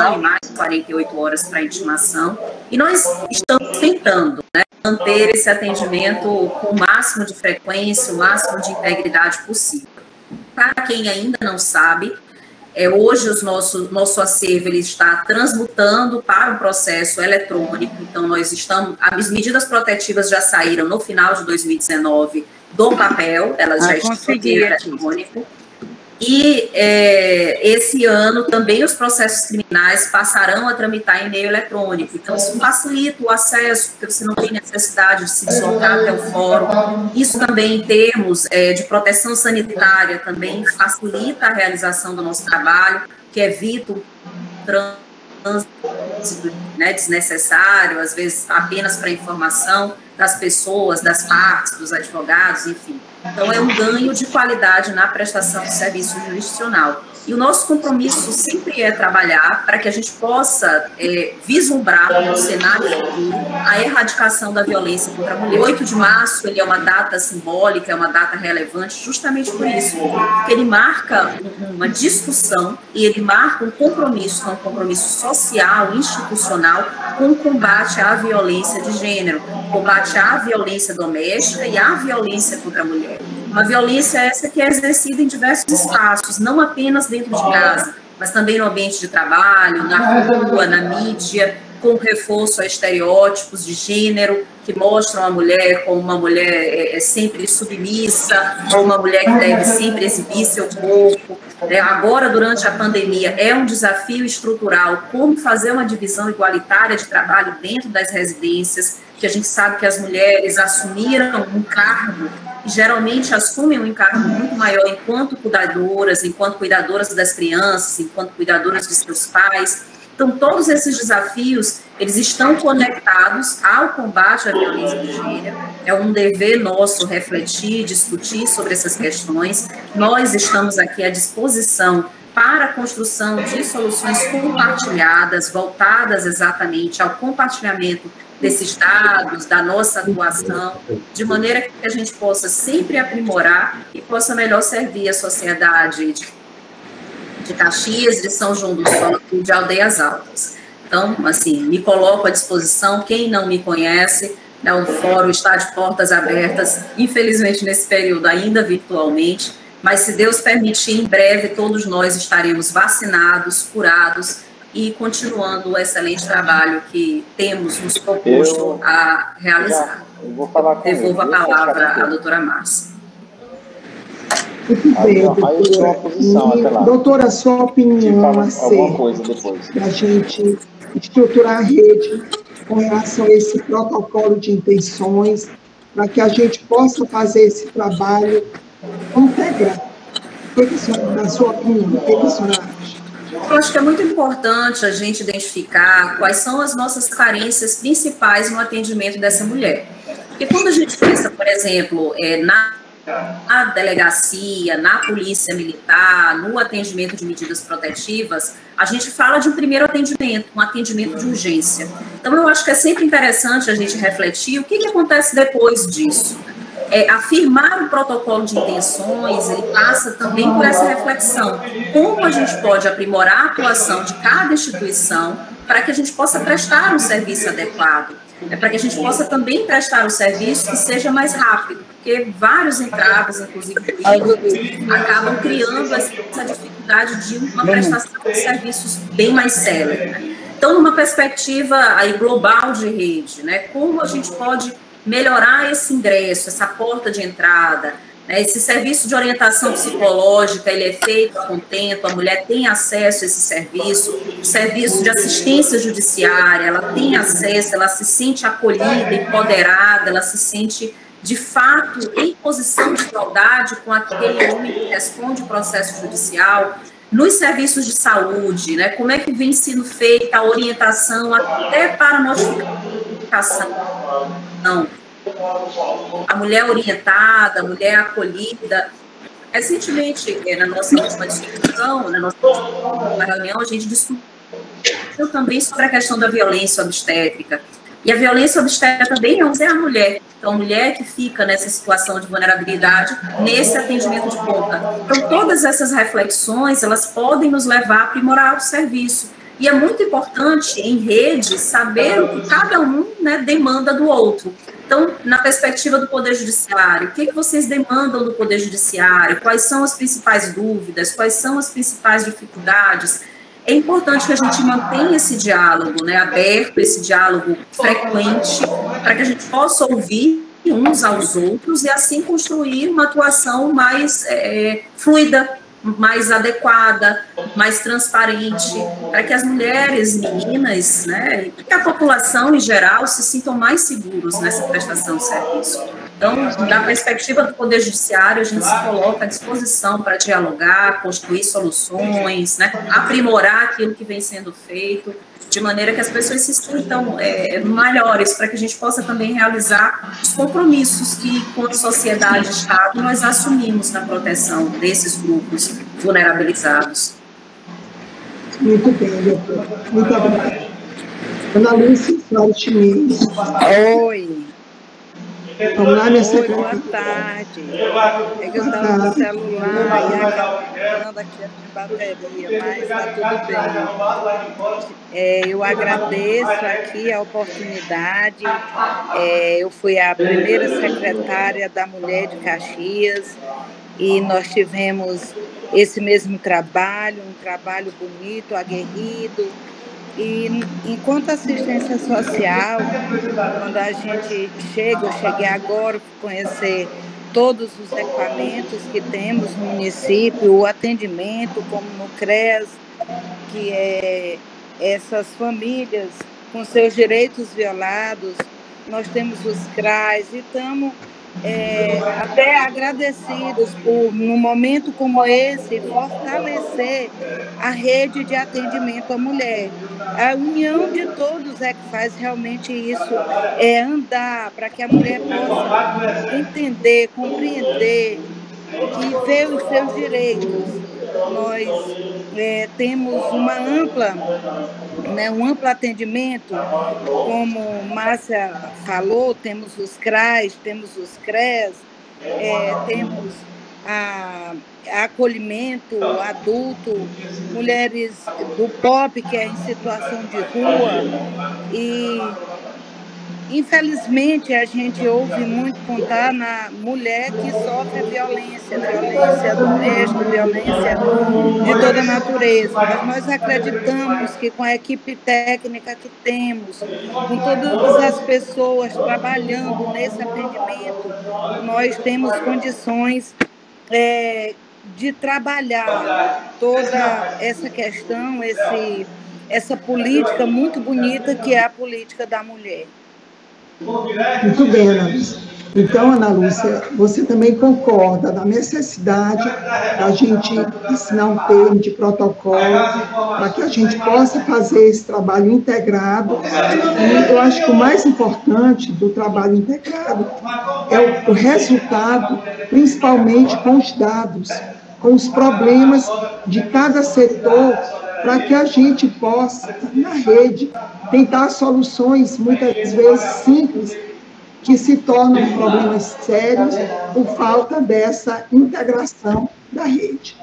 e mais 48 horas para intimação, e nós estamos tentando, né, manter esse atendimento com o máximo de frequência, o máximo de integridade possível. Para quem ainda não sabe, hoje nosso acervo ele está transmutando para um processo eletrônico, então as medidas protetivas já saíram no final de 2019 do papel, elas já estão no eletrônico. E esse ano também os processos criminais passarão a tramitar em meio eletrônico. Então, isso facilita o acesso, porque você não tem necessidade de se deslocar até o fórum. Isso também, em termos de proteção sanitária, também facilita a realização do nosso trabalho, que evita o trânsito, né, desnecessário, às vezes apenas para informação das pessoas, das partes, dos advogados, enfim. Então, é um ganho de qualidade na prestação de serviço jurisdicional. E o nosso compromisso sempre é trabalhar para que a gente possa vislumbrar no cenário futuro a erradicação da violência contra a mulher. 8 de março, ele é uma data simbólica, é uma data relevante justamente por isso, porque ele marca uma discussão e ele marca um compromisso, que é um compromisso social, institucional, com o combate à violência de gênero, combate à violência doméstica e à violência contra a mulher. Uma violência essa que é exercida em diversos espaços, não apenas dentro de casa, mas também no ambiente de trabalho, na rua, na mídia, com reforço a estereótipos de gênero que mostram a mulher como uma mulher sempre submissa, ou uma mulher que deve sempre exibir seu corpo. Agora, durante a pandemia, é um desafio estrutural como fazer uma divisão igualitária de trabalho dentro das residências, que a gente sabe que as mulheres assumiram um cargo, e geralmente assumem um encargo muito maior enquanto cuidadoras das crianças, enquanto cuidadoras de seus pais. Então, todos esses desafios, eles estão conectados ao combate à violência de gênero. É um dever nosso refletir, discutir sobre essas questões. Nós estamos aqui à disposição para a construção de soluções compartilhadas, voltadas exatamente ao compartilhamento desses dados, da nossa atuação, de maneira que a gente possa sempre aprimorar e possa melhor servir a sociedade de Caxias, de São João do Sol e de Aldeias Altas. Então, assim, me coloco à disposição, quem não me conhece, né, o fórum está de portas abertas, infelizmente nesse período ainda virtualmente, mas se Deus permitir, em breve todos nós estaremos vacinados, curados e continuando o excelente trabalho que temos nos proposto a realizar. Devolvo a palavra à doutora Márcia. Muito bem, doutora. Doutora, sua opinião para a gente estruturar a rede com relação a esse protocolo de intenções, para que a gente possa fazer esse trabalho integral. Na sua opinião, o que a senhora acha? Eu acho que é muito importante a gente identificar quais são as nossas carências principais no atendimento dessa mulher. Porque quando a gente pensa, por exemplo, na delegacia, na polícia militar, no atendimento de medidas protetivas, a gente fala de um primeiro atendimento, um atendimento de urgência. Então, eu acho que é sempre interessante a gente refletir o que acontece depois disso. Afirmar o protocolo de intenções, ele passa também por essa reflexão. Como a gente pode aprimorar a atuação de cada instituição para que a gente possa prestar um serviço adequado, para que a gente possa também prestar um serviço que seja mais rápido, porque vários entraves, inclusive jurídicos, acabam criando essa dificuldade de uma prestação de serviços bem mais célere, né? Então, numa perspectiva aí global de rede, né, como a gente pode melhorar esse ingresso, essa porta de entrada, né, esse serviço de orientação psicológica, ele é feito a contento, a mulher tem acesso a esse serviço, o serviço de assistência judiciária, ela tem acesso, ela se sente acolhida, empoderada, ela se sente, de fato, em posição de igualdade com aquele homem que responde o processo judicial. Nos serviços de saúde, né, como é que vem sendo feita a orientação até para a notificação? Não. A mulher orientada, a mulher acolhida. Recentemente, na nossa última discussão, na nossa última reunião, a gente discutiu também sobre a questão da violência obstétrica. E a violência obstétrica também é a mulher. Então, a mulher que fica nessa situação de vulnerabilidade, nesse atendimento de ponta. Então, todas essas reflexões, elas podem nos levar a aprimorar o serviço. E é muito importante, em rede, saber o que cada um, né, demanda do outro. Então, na perspectiva do Poder Judiciário, o que vocês demandam do Poder Judiciário? Quais são as principais dúvidas? Quais são as principais dificuldades? É importante que a gente mantenha esse diálogo, né, aberto, esse diálogo frequente, para que a gente possa ouvir uns aos outros e assim construir uma atuação mais fluida, mais adequada, mais transparente, para que as mulheres, meninas, né, e que a população em geral se sintam mais seguros nessa prestação de serviço. Então, da perspectiva do Poder Judiciário, a gente se coloca à disposição para dialogar, construir soluções, né, aprimorar aquilo que vem sendo feito, de maneira que as pessoas se sintam melhores, para que a gente possa também realizar os compromissos que, com a sociedade e Estado, nós assumimos na proteção desses grupos vulnerabilizados. Muito bem, doutora. Muito obrigada. Ana Lúcia Flávio Chimenez. Oi. Vamos lá, minha Oi, boa tarde. É que eu estava no celular e acabando aqui de bateria, mas está tudo bem. Eu agradeço aqui a oportunidade. Eu fui a primeira secretária da Mulher de Caxias e nós tivemos esse mesmo trabalho, um trabalho bonito, aguerrido. E enquanto assistência social, quando a gente eu cheguei agora para conhecer todos os equipamentos que temos no município, o atendimento, como no CREAS, que é essas famílias com seus direitos violados, nós temos os CRAs e estamos até agradecidos por, num momento como esse, fortalecer a rede de atendimento à mulher. A união de todos é que faz realmente isso, andar para que a mulher possa entender, compreender e ver os seus direitos. Nós temos um amplo atendimento, como Márcia falou, temos os CRAs, temos os CREAS, temos acolhimento adulto, mulheres do POP, que é em situação de rua, e infelizmente a gente ouve muito contar na mulher que sofre violência doméstica, violência de toda natureza, mas nós acreditamos que com a equipe técnica que temos, com todas as pessoas trabalhando nesse atendimento, nós temos condições de trabalhar toda essa questão, essa política muito bonita que é a política da mulher. Muito bem, Ana Lúcia. Então, Ana Lúcia, você também concorda da necessidade da gente assinar um termo de protocolo para que a gente possa fazer esse trabalho integrado. E eu acho que o mais importante do trabalho integrado é o resultado, principalmente com os dados, com os problemas de cada setor, para que a gente possa, na rede, tentar soluções, muitas vezes simples, que se tornam problemas sérios por falta dessa integração da rede.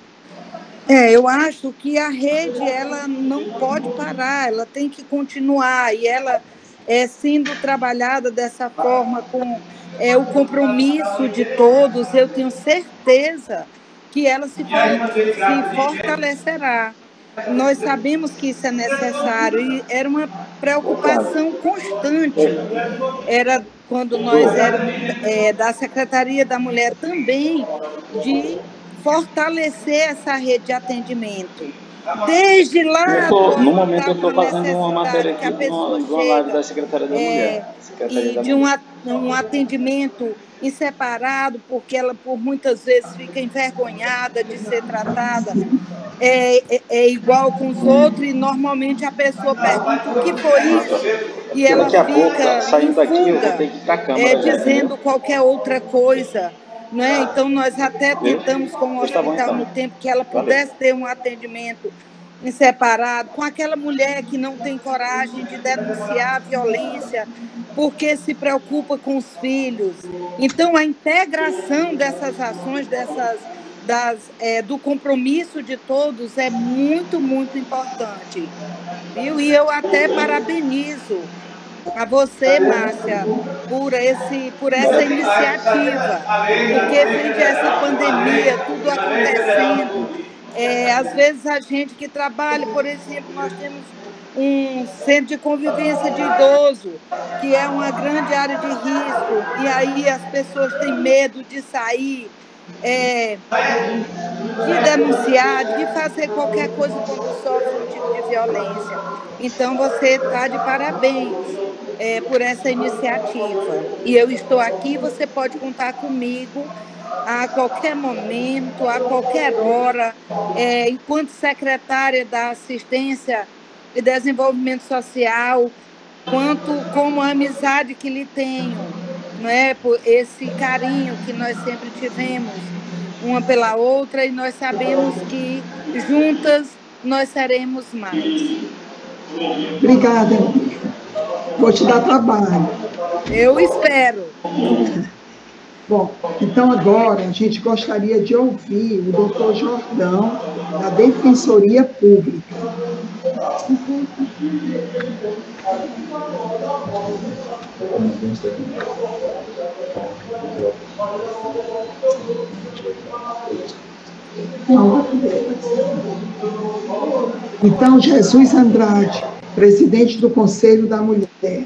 Eu acho que a rede ela não pode parar, ela tem que continuar, e ela sendo trabalhada dessa forma, com o compromisso de todos, eu tenho certeza que ela se fortalecerá. Nós sabemos que isso é necessário e era uma preocupação constante. Era quando nós éramos da Secretaria da Mulher também, de fortalecer essa rede de atendimento. Desde lá... No momento eu estou fazendo uma matéria aqui numa live da Secretaria da Mulher. E de um atendimento em separado, porque ela por muitas vezes fica envergonhada de ser tratada igual com os outros, e normalmente a pessoa pergunta o que foi isso, e ela fica saindo daqui, eu vou ter que ir pra câmera, dizendo qualquer outra coisa, não é? Então nós até tentamos com o hospital no tempo que ela pudesse ter um atendimento em separado, com aquela mulher que não tem coragem de denunciar a violência porque se preocupa com os filhos. Então, a integração dessas ações, do compromisso de todos é muito, muito importante. Viu? E eu até parabenizo a você, Márcia, por essa iniciativa, porque frente a essa pandemia, tudo acontecendo, às vezes a gente que trabalha, por exemplo, nós temos um centro de convivência de idoso, que é uma grande área de risco, e aí as pessoas têm medo de sair, de denunciar, de fazer qualquer coisa quando sofre um tipo de violência. Então, você está de parabéns por essa iniciativa. E eu estou aqui, você pode contar comigo a qualquer momento, a qualquer hora, enquanto secretária da Assistência e Desenvolvimento Social, como a amizade que lhe tenho, não é? Por esse carinho que nós sempre tivemos uma pela outra, e nós sabemos que juntas nós seremos mais. Obrigada. Vou te dar trabalho. Eu espero. Bom, então agora a gente gostaria de ouvir o doutor Jordão, da Defensoria Pública. Então, Jesus Andrade, presidente do Conselho da Mulher.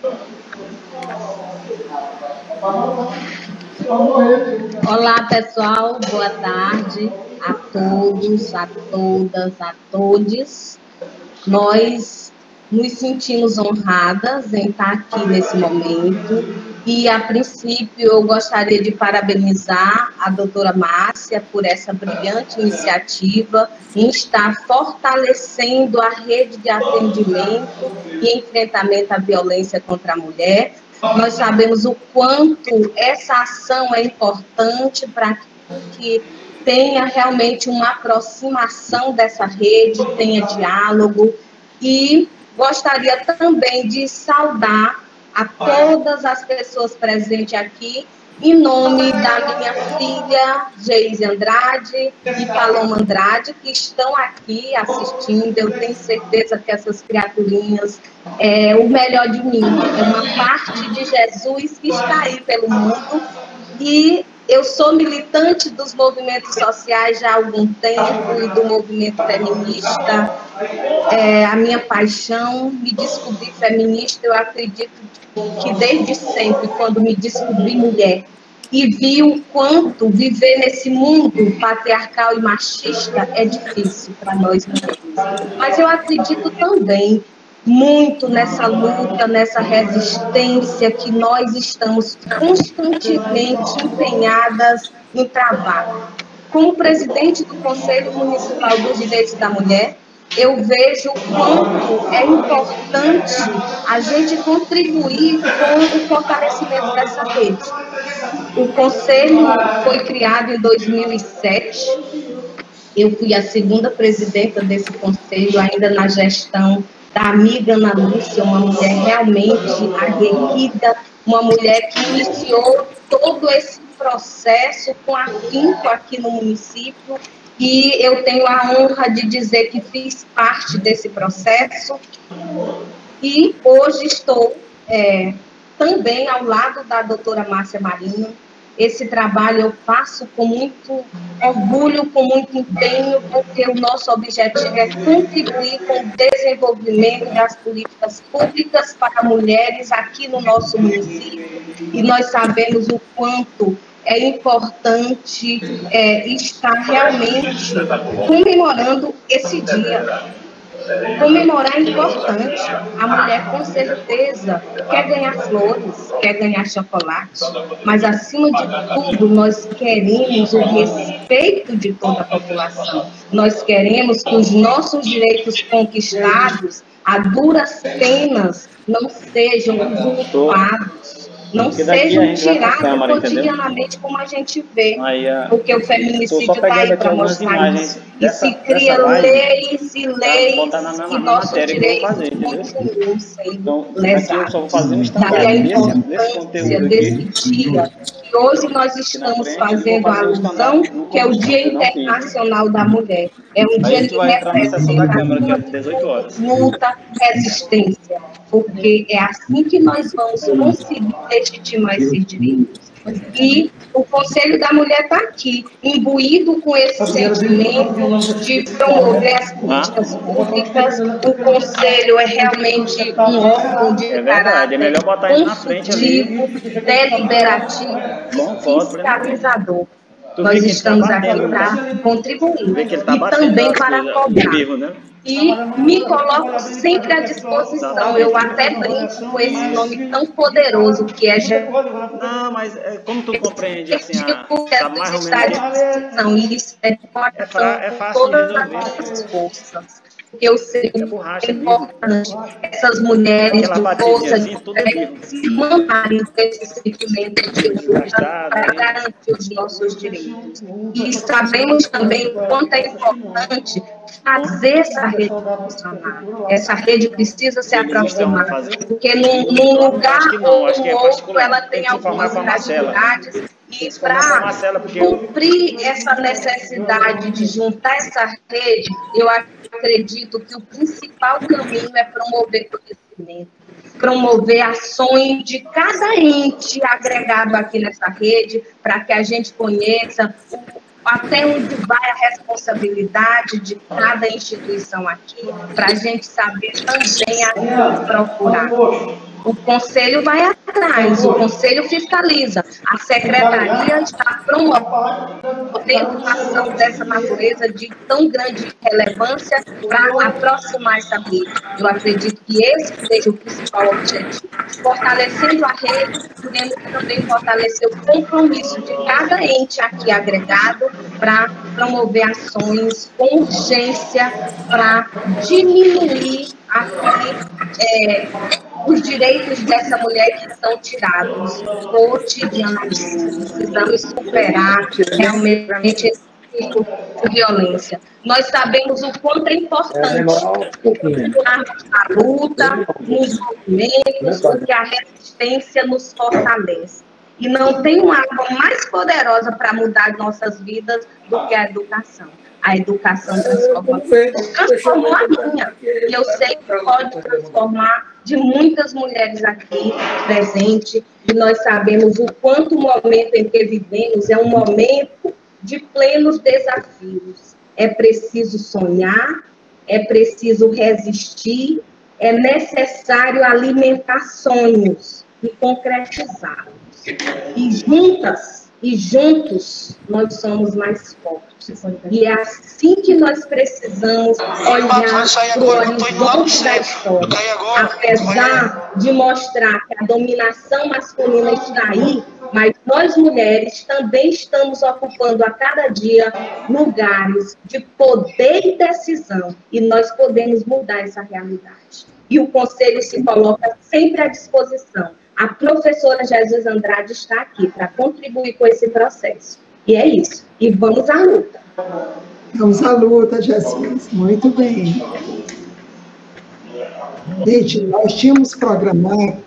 Olá, pessoal, boa tarde a todos, a todas, a todes. Nós nos sentimos honradas em estar aqui nesse momento e, a princípio, eu gostaria de parabenizar a doutora Márcia por essa brilhante iniciativa em estar fortalecendo a rede de atendimento e enfrentamento à violência contra a mulher. Nós sabemos o quanto essa ação é importante para que tenha realmente uma aproximação dessa rede, tenha diálogo, e gostaria também de saudar a todas as pessoas presentes aqui, em nome da minha filha, Geise Andrade e Paloma Andrade, que estão aqui assistindo. Eu tenho certeza que essas criaturinhas é o melhor de mim, é uma parte de Jesus que está aí pelo mundo. E eu sou militante dos movimentos sociais já há algum tempo e do movimento feminista. A minha paixão, me descobrir feminista, eu acredito que desde sempre, quando me descobri mulher e vi o quanto viver nesse mundo patriarcal e machista é difícil para nós mulheres. Mas eu acredito também muito nessa luta, nessa resistência que nós estamos constantemente empenhadas em travar. Como presidente do Conselho Municipal dos Direitos da Mulher, eu vejo o quanto é importante a gente contribuir com o fortalecimento dessa rede. O Conselho foi criado em 2007, eu fui a segunda presidenta desse Conselho, ainda na gestão da amiga Ana Lúcia, uma mulher realmente aguerrida, uma mulher que iniciou todo esse processo com afinco aqui no município, e eu tenho a honra de dizer que fiz parte desse processo, e hoje estou também ao lado da doutora Márcia Marinho. Esse trabalho eu faço com muito orgulho, com muito empenho, porque o nosso objetivo é contribuir com o desenvolvimento das políticas públicas para mulheres aqui no nosso município. E nós sabemos o quanto é importante estar realmente comemorando esse dia. Comemorar é importante. A mulher, com certeza, quer ganhar flores, quer ganhar chocolate, mas, acima de tudo, nós queremos o respeito de toda a população. Nós queremos que os nossos direitos conquistados, a duras penas, não sejam usurpados. não sejam tiradas cotidianamente como a gente vê, porque o feminicídio está aí para mostrar isso. E se cria leis e leis que nossos direitos continuam sendo lesados. Daí a importância desse dia, que hoje nós estamos fazendo a alusão, que é o Dia Internacional da Mulher. É um dia que representa luta, resistência, porque é assim que nós vamos conseguir legitimar esses direitos. E o Conselho da Mulher está aqui, imbuído com esse sentimento de promover as políticas públicas. O Conselho é realmente um órgão de caráter consultivo, deliberativo e fiscalizador. Nós estamos aqui para contribuir e também para cobrar. E me coloco sempre à disposição. Eu até brinco com esse nome tão poderoso que é... Não, mas como tu compreende, assim, está à disposição. E isso é fácil todas as forças. Eu sei que é importante essas mulheres de força se mandarem com esse sentimento de luta para garantir os nossos direitos. E sabemos também o quanto é importante fazer essa rede funcionar. Essa rede precisa se aproximar, porque num lugar ou no outro ela tem algumas fragilidades. E para cumprir essa necessidade de juntar essa rede, eu acredito que o principal caminho é promover conhecimento, promover ações de cada ente agregado aqui nessa rede, para que a gente conheça até onde vai a responsabilidade de cada instituição aqui, para a gente saber também a quem procurar. O Conselho vai atrás, o Conselho fiscaliza, a Secretaria está promovendo uma ação dessa natureza de tão grande relevância para aproximar essa rede. Eu acredito que esse seja o principal objetivo. Fortalecendo a rede, podemos também fortalecer o compromisso de cada ente aqui agregado para promover ações com urgência para diminuir aqui os direitos dessa mulher que são tirados cotidianamente. Precisamos superar realmente esse tipo de violência. Nós sabemos o quanto é importante a luta, nos movimentos, porque a resistência nos fortalece. E não tem uma arma mais poderosa para mudar nossas vidas do que a educação. A educação transformou a minha. E eu sei que pode transformar de muitas mulheres aqui presentes. E nós sabemos o quanto o momento em que vivemos é um momento de plenos desafios. É preciso sonhar, é preciso resistir, é necessário alimentar sonhos e concretizá-los. E juntas e juntos nós somos mais fortes. E é assim que nós precisamos olhar para o horizonte da história. Apesar de mostrar que a dominação masculina está aí, mas nós mulheres também estamos ocupando a cada dia lugares de poder e decisão. E nós podemos mudar essa realidade. E o Conselho se coloca sempre à disposição. A professora Jesus Andrade está aqui para contribuir com esse processo. E é isso. E vamos à luta. Vamos à luta, Jesus. Muito bem. Gente, nós tínhamos programado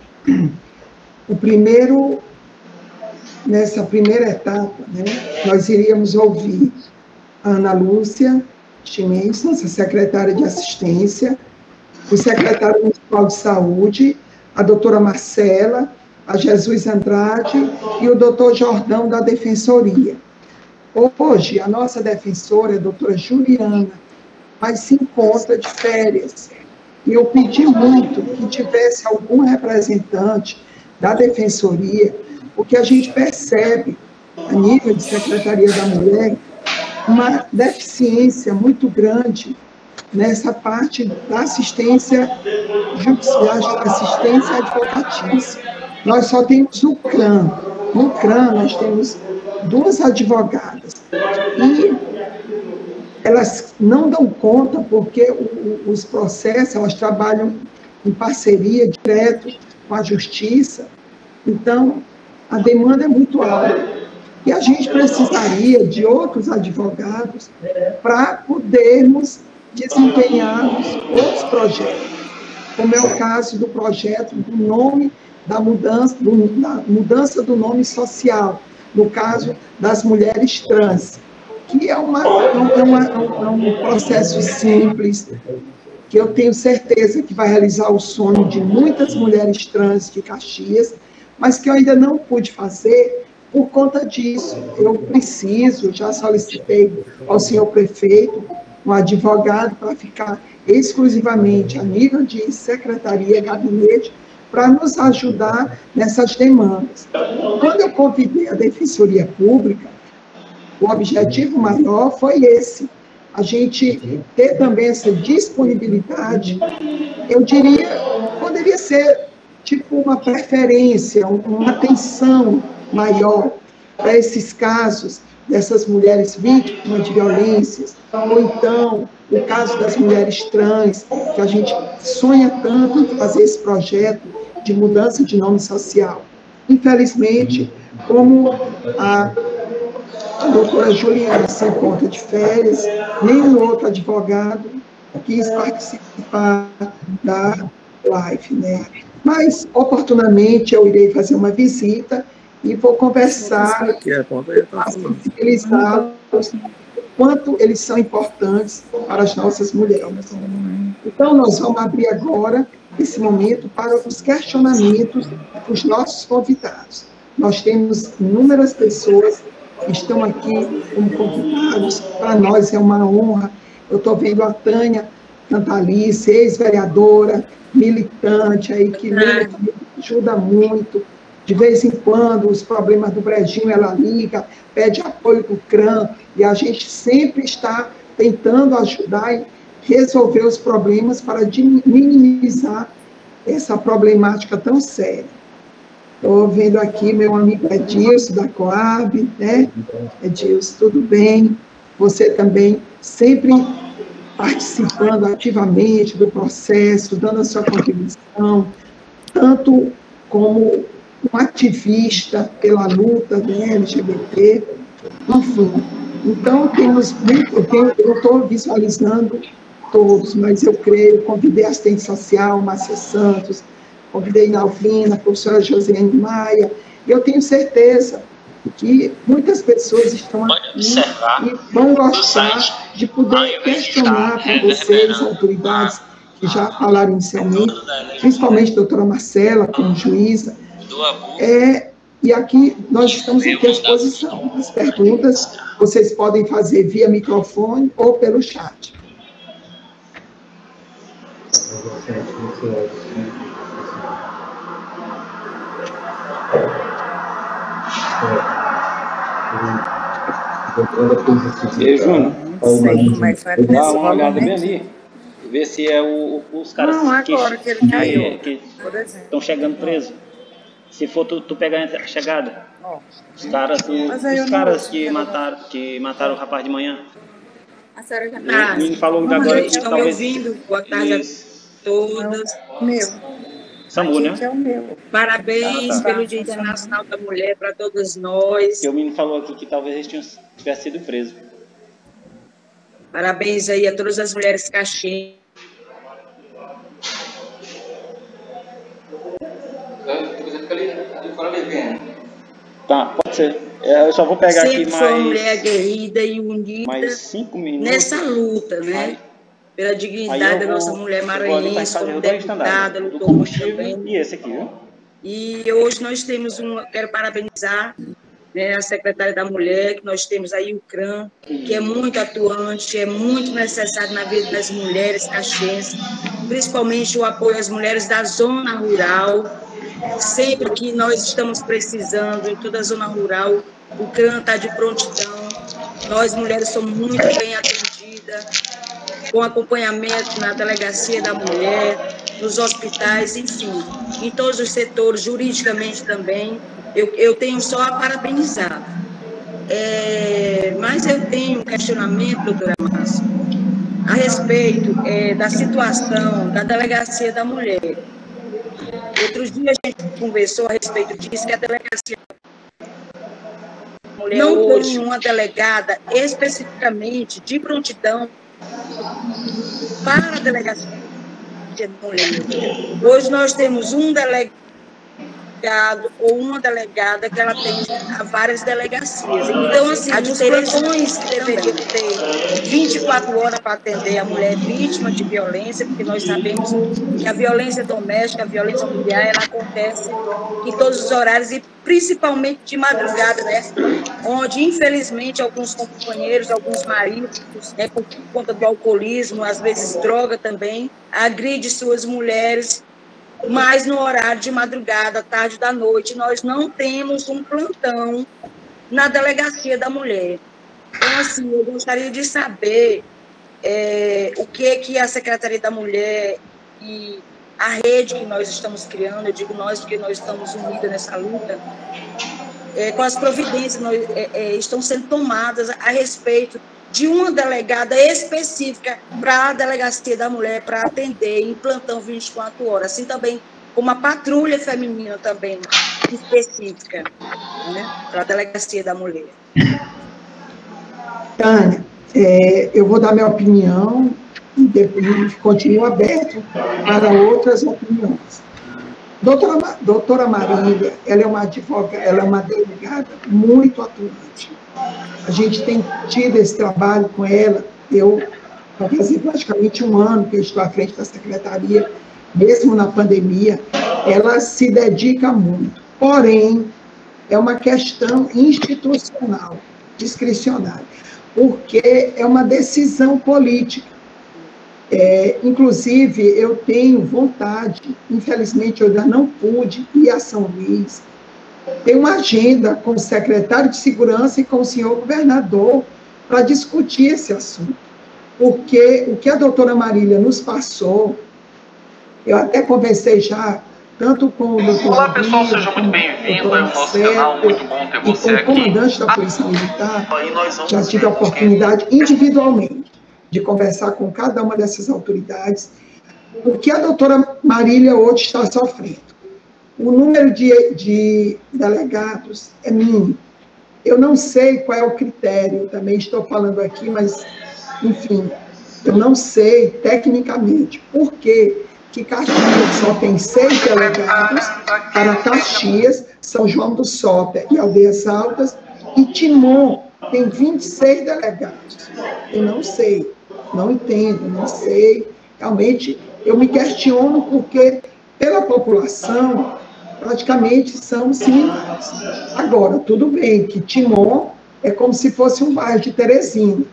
nessa primeira etapa, né, nós iríamos ouvir a Ana Lúcia Chimenez, nossa secretária de assistência, o secretário municipal de saúde, a doutora Marcela, a Jesus Andrade e o doutor Jordão da Defensoria. Hoje, a nossa defensora, a doutora Juliana, mas se encontra de férias. E eu pedi muito que tivesse algum representante da Defensoria, porque a gente percebe, a nível de Secretaria da Mulher, uma deficiência muito grande nessa parte da assistência judicial, assistência advocatícia. Nós só temos o CRAM. No CRAM, nós temos 2 advogadas. E elas não dão conta, porque os processos, elas trabalham em parceria direto com a Justiça, Então, a demanda é muito alta. E a gente precisaria de outros advogados para podermos desempenhar outros projetos, como é o caso do projeto do nome, da mudança do nome social, no caso das mulheres trans, que é um processo simples, que eu tenho certeza que vai realizar o sonho de muitas mulheres trans de Caxias, mas que eu ainda não pude fazer por conta disso. Eu preciso, já solicitei ao senhor prefeito, um advogado para ficar exclusivamente a nível de secretaria, gabinete, para nos ajudar nessas demandas. Quando eu convidei a Defensoria Pública, o objetivo maior foi esse, a gente ter também essa disponibilidade, eu diria, poderia ser tipo uma preferência, uma atenção maior para esses casos dessas mulheres vítimas de violências, ou então o caso das mulheres trans, que a gente sonha tanto em fazer esse projeto de mudança de nome social. Infelizmente, como a doutora Juliana se encontra de férias, nenhum outro advogado quis participar da live, né? Mas, oportunamente, eu irei fazer uma visita e vou conversar, sensibilizá-los, quanto eles são importantes para as nossas mulheres. Então, nós vamos abrir agora esse momento para os questionamentos dos nossos convidados. Nós temos inúmeras pessoas que estão aqui como convidados, para nós é uma honra. Eu estou vendo a Tânia Cantalice, ex-vereadora, militante, aí, que ajuda muito. De vez em quando, os problemas do Brejinho, ela liga, pede apoio do CRAM, e a gente sempre está tentando ajudar e resolver os problemas para minimizar essa problemática tão séria. Estou vendo aqui meu amigo Edilson, da Coab, né? Edilson, tudo bem? Você também sempre participando ativamente do processo, dando a sua contribuição, tanto como um ativista pela luta, né, LGBT, enfim. Então, eu estou visualizando todos, mas eu creio, convidei a assistente social, Márcia Santos, convidei Nalvina, a professora Josiane Maia, e eu tenho certeza que muitas pessoas estão aqui e vão gostar de poder questionar com vocês, autoridades que já falaram inicialmente, principalmente a doutora Marcela, como juíza. E aqui nós estamos aqui à disposição. As perguntas vocês podem fazer via microfone ou pelo chat. Júnior, dá uma olhada bem ali, ver se é os caras que estão chegando presos. Se for tu pegar a chegada, os caras que mataram o rapaz de manhã. A senhora já me falou agora que estão me ouvindo. Boa tarde a todas. Sambu, né? É o meu. Parabéns pelo Dia Internacional da Mulher para todas nós. O menino falou aqui que talvez eles tivessem sido presos. Parabéns aí a todas as mulheres caxienses. Tá, pode ser. Eu só vou pegar sempre aqui mais... Sempre foi uma mulher aguerrida e unida mais 5 minutos. Nessa luta, né? Pela dignidade da nossa mulher maranhense, como deputada, lutou muito também. E esse aqui, viu? E hoje nós temos quero parabenizar, né, a secretária da Mulher, que nós temos aí o CRAM, que é muito atuante, é muito necessário na vida das mulheres caxienses, principalmente o apoio às mulheres da zona rural. Sempre que nós estamos precisando, em toda a zona rural, o CRAM está de prontidão. Nós, mulheres, somos muito bem atendidas, com acompanhamento na delegacia da mulher, nos hospitais, enfim, em todos os setores, juridicamente também. Eu tenho só a parabenizar. Mas eu tenho um questionamento, doutora Márcia, a respeito da situação da delegacia da mulher. Outros dias a gente conversou a respeito disso, que a delegacia não tem uma delegada especificamente de prontidão para a delegacia de mulher. Hoje nós temos um delegado ou uma delegada que ela atende a várias delegacias. Então, assim, os plantões deveriam ter 24 horas para atender a mulher vítima de violência, porque nós sabemos que a violência doméstica, a violência familiar, ela acontece em todos os horários e principalmente de madrugada, né? Onde, infelizmente, alguns companheiros, alguns maridos, por conta do alcoolismo, às vezes droga também, agride suas mulheres, mas no horário de madrugada, tarde da noite, nós não temos um plantão na delegacia da mulher. Então, assim, eu gostaria de saber o que a Secretaria da Mulher e a rede que nós estamos criando, eu digo nós porque nós estamos unidas nessa luta, com as providências estão sendo tomadas a respeito de uma delegada específica para a delegacia da mulher, para atender em plantão 24 horas, assim também como a patrulha feminina também específica, né, para a delegacia da mulher. Tânia, eu vou dar minha opinião e depois continuo aberto para outras opiniões. Doutora Marília, ela é uma advogada, ela é uma delegada muito atuante. A gente tem tido esse trabalho com ela, vai fazer praticamente um ano que eu estou à frente da secretaria, mesmo na pandemia, ela se dedica muito. Porém, é uma questão institucional, discricionária, porque é uma decisão política. Inclusive, eu tenho vontade, infelizmente eu ainda não pude ir a São Luís, tem uma agenda com o secretário de Segurança e com o senhor governador para discutir esse assunto. Porque o que a doutora Marília nos passou, eu até conversei já, tanto com o doutor... Olá, pessoal, seja muito bem-vindo ao nosso canal, muito bom ter você aqui. E com o comandante da Polícia Militar, já tive a oportunidade individualmente de conversar com cada uma dessas autoridades, o que a doutora Marília hoje está sofrendo. O número de delegados é mínimo. Eu não sei qual é o critério, também estou falando aqui, mas, enfim, eu não sei tecnicamente por que Caxias só tem 6 delegados para Caxias, São João do Soter e Aldeias Altas, e Timon tem 26 delegados. Eu não sei, não entendo, não sei. Realmente, eu me questiono porque, pela população, praticamente são similares. Agora, tudo bem que Timon é como se fosse um bairro de Teresina.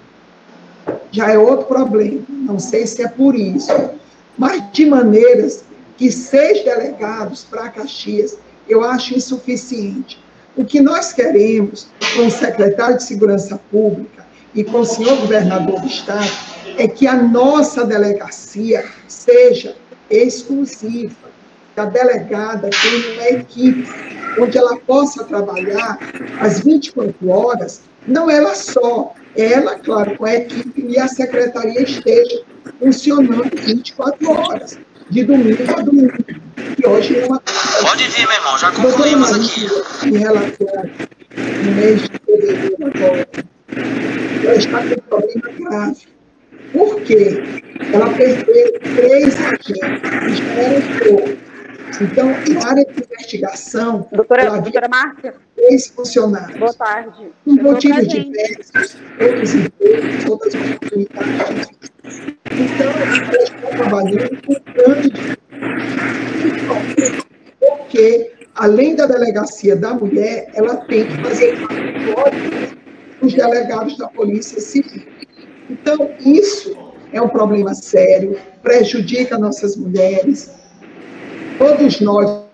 Já é outro problema, não sei se é por isso. Mas, de maneiras que 6 delegados para Caxias, eu acho insuficiente. O que nós queremos, com o secretário de Segurança Pública e com o senhor governador do Estado, é que a nossa delegacia seja exclusiva, que a delegada tenha uma equipe onde ela possa trabalhar às 24 horas, não ela só, ela, claro, com a equipe e a secretaria esteja funcionando 24 horas, de domingo a domingo. E hoje é uma... Pode vir, meu irmão, já concluímos aqui. Em relação ao mês de fevereiro agora, ela está com um problema grave. Por quê? Ela perdeu 3 agentes, já eram poucos. Então, na área de investigação... Doutora Márcia. 3 funcionários. Boa tarde. Com motivos diversos, outros empregos, outras oportunidades. Então, ela está trabalhando com grande dificuldade. Porque, além da delegacia da mulher, ela tem que fazer parte dos delegados da Polícia Civil. Então, isso é um problema sério, prejudica nossas mulheres. Todos nós